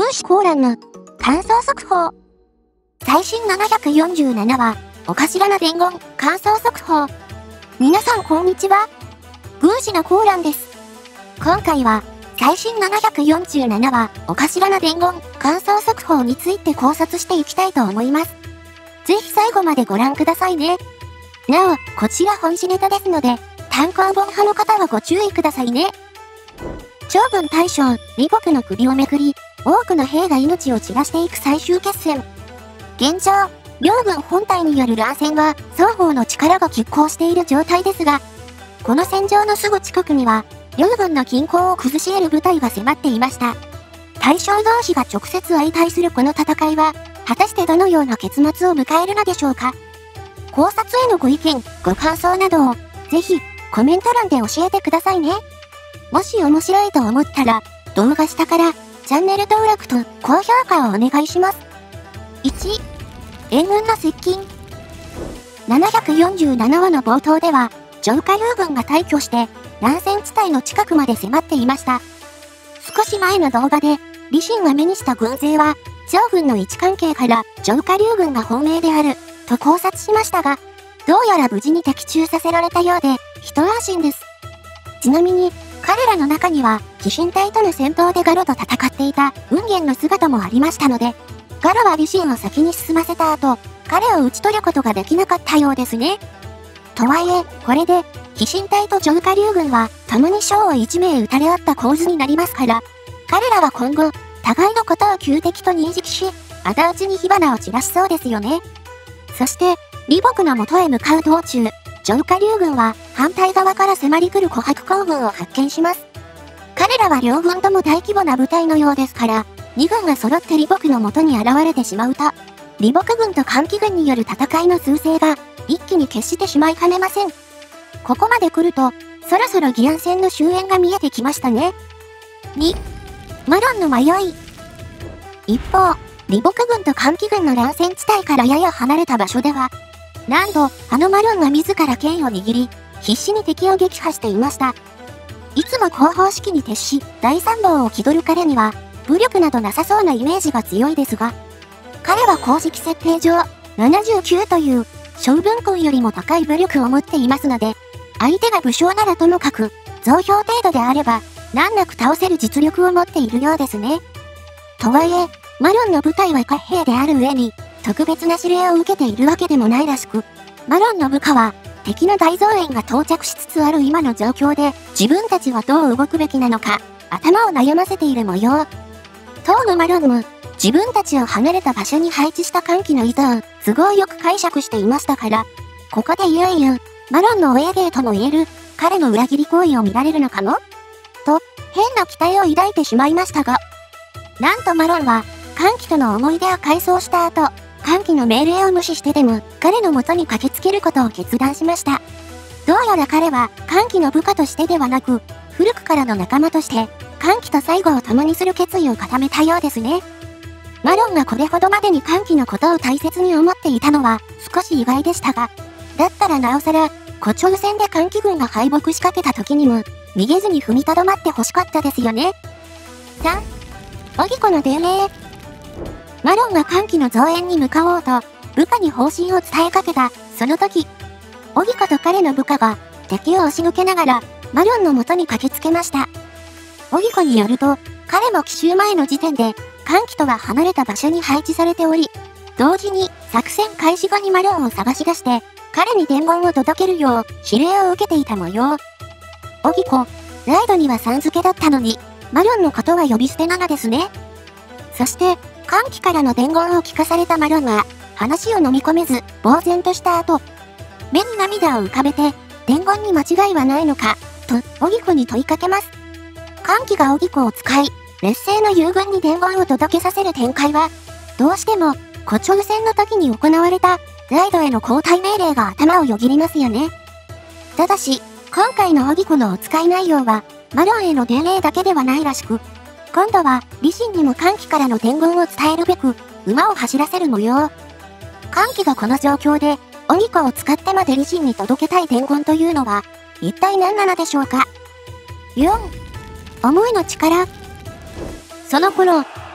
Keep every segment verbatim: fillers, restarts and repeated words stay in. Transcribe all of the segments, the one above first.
軍師コーランの感想速報。最新ななひゃくよんじゅうななわ、お頭の伝言感想速報。皆さんこんにちは。軍師のコーランです。今回は最新ななひゃくよんじゅうななわ、お頭の伝言感想速報について考察していきたいと思います。ぜひ最後までご覧くださいね。なお、こちら本誌ネタですので、単行本派の方はご注意くださいね。長軍大将、李牧の首をめくり、多くの兵が命を散らしていく最終決戦。現状、両軍本体による乱戦は、双方の力が拮抗している状態ですが、この戦場のすぐ近くには、両軍の均衡を崩し得る部隊が迫っていました。大将同士が直接相対するこの戦いは、果たしてどのような結末を迎えるのでしょうか。考察へのご意見、ご感想などを、ぜひ、コメント欄で教えてくださいね。もし面白いと思ったら、動画下から、チャンネル登録と高評価をお願いします。いち、援軍の接近。ななひゃくよんじゅうななわの冒頭では、上下両軍が大挙して、乱戦地帯の近くまで迫っていました。少し前の動画で、李信が目にした軍勢は、趙軍の位置関係から上下両軍が本命である、と考察しましたが、どうやら無事に的中させられたようで、一安心です。ちなみに、彼らの中には、鬼神隊との戦闘でガロと戦っていた雲元の姿もありましたので、ガロは李信を先に進ませた後、彼を討ち取ることができなかったようですね。とはいえ、これで、鬼神隊と上下両軍は、共に将をいち名撃たれ合った構図になりますから、彼らは今後、互いのことを旧敵と認識し、仇討ちに火花を散らしそうですよね。そして、李牧の元へ向かう道中、上下両軍は反対側から迫り来る琥珀行軍を発見します。彼らは両軍とも大規模な部隊のようですから、に軍が揃って李牧の元に現れてしまうと、李牧軍と桓騎軍による戦いの趨勢が一気に決してしまいかねません。ここまで来ると、そろそろ義安戦の終焉が見えてきましたね。に、マロンの迷い。一方、李牧軍と桓騎軍の乱戦地帯からやや離れた場所では、なんと、あのマロンが自ら剣を握り、必死に敵を撃破していました。いつも後方式に徹し、大参謀を気取る彼には、武力などなさそうなイメージが強いですが、彼は公式設定上、ななじゅうきゅうという、将軍君よりも高い武力を持っていますので、相手が武将ならともかく、増票程度であれば、難なく倒せる実力を持っているようですね。とはいえ、マロンの部隊は貨兵である上に、特別な指令を受けているわけでもないらしく、マロンの部下は、敵の大増援が到着しつつある今の状況で、自分たちはどう動くべきなのか、頭を悩ませている模様。当のマロンも、自分たちを離れた場所に配置した桓騎の意図を都合よく解釈していましたから、ここでいよいよ、マロンのお家芸とも言える、彼の裏切り行為を見られるのかもと、変な期待を抱いてしまいましたが、なんとマロンは、桓騎との思い出を回想した後、桓騎の命令を無視してでも、彼の元に駆けつけることを決断しました。どうやら彼は、桓騎の部下としてではなく、古くからの仲間として、桓騎と最後を共にする決意を固めたようですね。マロンがこれほどまでに桓騎のことを大切に思っていたのは、少し意外でしたが、だったらなおさら、胡蝶戦で桓騎軍が敗北しかけた時にも、逃げずに踏みとどまってほしかったですよね。さん、荻子の伝令。マロンが桓騎の増援に向かおうと、部下に方針を伝えかけた、その時、荻子と彼の部下が、敵を押しのけながら、マロンの元に駆けつけました。荻子によると、彼も奇襲前の時点で、桓騎とは離れた場所に配置されており、同時に作戦開始後にマロンを探し出して、彼に伝言を届けるよう指令を受けていた模様。荻子、ライドにはさん付けだったのに、マロンのことは呼び捨てなのですね。そして、桓騎からの伝言を聞かされたマロンは、話を飲み込めず、呆然とした後、目に涙を浮かべて、伝言に間違いはないのか、と、荻子に問いかけます。桓騎が荻子を使い、劣勢の友軍に伝言を届けさせる展開は、どうしても、胡蝶戦の時に行われた、ライドへの交代命令が頭をよぎりますよね。ただし、今回の荻子のお使い内容は、マロンへの伝令だけではないらしく、今度は、李信にも桓騎からの伝言を伝えるべく、馬を走らせる模様。桓騎がこの状況で、荻子を使ってまで李信に届けたい伝言というのは、一体何なのでしょうか。よん、思いの力。その頃、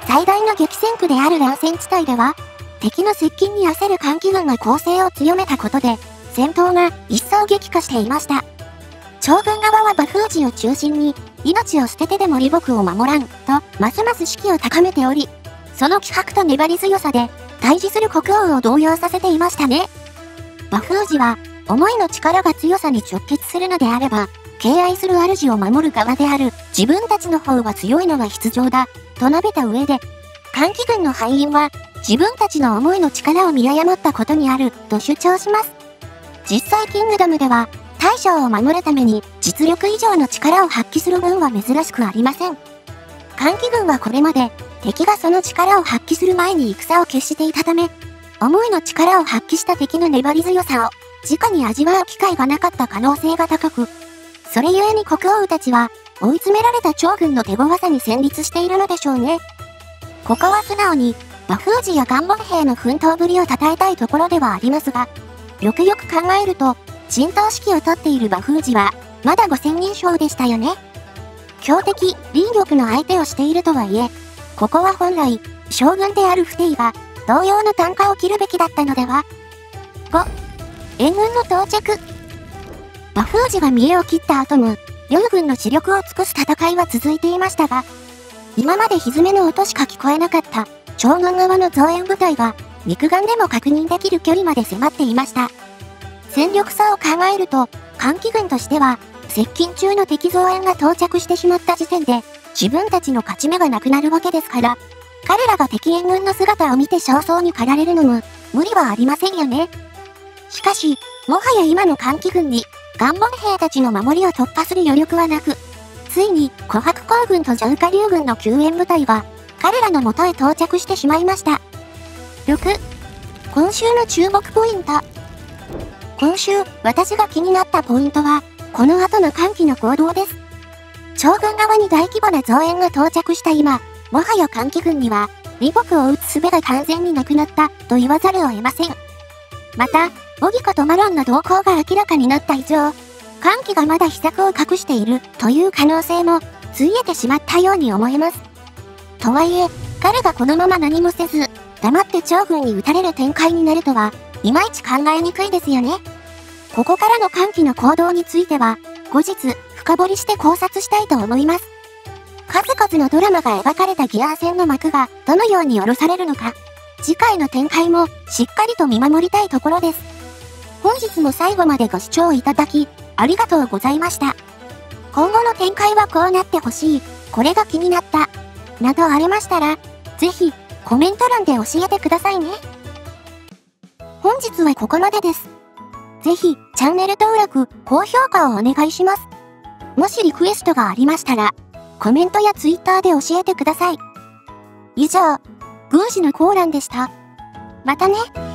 最大の激戦区である乱戦地帯では、敵の接近に焦る韓国軍が攻勢を強めたことで、戦闘が一層激化していました。趙軍側は馬封じを中心に、命を捨ててでも李牧を守らん、と、ますます士気を高めており、その気迫と粘り強さで、対峙する国王を動揺させていましたね。馬封じは、思いの力が強さに直結するのであれば、敬愛する主を守る側である自分たちの方が強いのが必要だ、と述べた上で、韓国軍の敗因は、自分たちの思いの力を見誤ったことにある、と主張します。実際キングダムでは、大将を守るために実力以上の力を発揮する軍は珍しくありません。韓国軍はこれまで敵がその力を発揮する前に戦を決していたため、思いの力を発揮した敵の粘り強さを直に味わう機会がなかった可能性が高く、それゆえに国王たちは追い詰められた趙軍の手強さに戦慄しているのでしょうね。ここは素直に馬封じや元門兵の奮闘ぶりを称えたいところではありますが、よくよく考えると、陣頭指揮を取っている馬封じは、まだごせんにん将でしたよね。強敵、林玉の相手をしているとはいえ、ここは本来、将軍である不定が、同様の単価を切るべきだったのでは。ご. 援軍の到着。馬封じが見栄を切った後も、両軍の死力を尽くす戦いは続いていましたが、今まで蹄の音しか聞こえなかった、趙軍側の増援部隊が、肉眼でも確認できる距離まで迫っていました。戦力差を考えると、韓国軍としては、接近中の敵増援が到着してしまった時点で、自分たちの勝ち目がなくなるわけですから、彼らが敵援軍の姿を見て焦燥に駆られるのも、無理はありませんよね。しかし、もはや今の韓国軍に、元門兵たちの守りを突破する余力はなく、ついに、琥珀光軍とジャウカ竜軍の救援部隊は、彼らの元へ到着してしまいました。ろく. 今週の注目ポイント。今週、私が気になったポイントは、この後の歓喜の行動です。趙軍側に大規模な増援が到着した今、もはや韓国軍には、李牧を撃つ術が完全になくなった、と言わざるを得ません。また、オギコとマロンの動向が明らかになった以上、韓国がまだ秘策を隠している、という可能性も、ついえてしまったように思えます。とはいえ、彼がこのまま何もせず、黙って趙軍に撃たれる展開になるとは、いまいち考えにくいですよね。ここからの歓喜の行動については、後日、深掘りして考察したいと思います。数々のドラマが描かれた義安戦の幕が、どのように下ろされるのか、次回の展開も、しっかりと見守りたいところです。本日も最後までご視聴いただき、ありがとうございました。今後の展開はこうなってほしい、これが気になった、などありましたら、ぜひ、コメント欄で教えてくださいね。本日はここまでです。ぜひ、チャンネル登録、高評価をお願いします。もしリクエストがありましたら、コメントやツイッターで教えてください。以上、宮司のコーランでした。またね。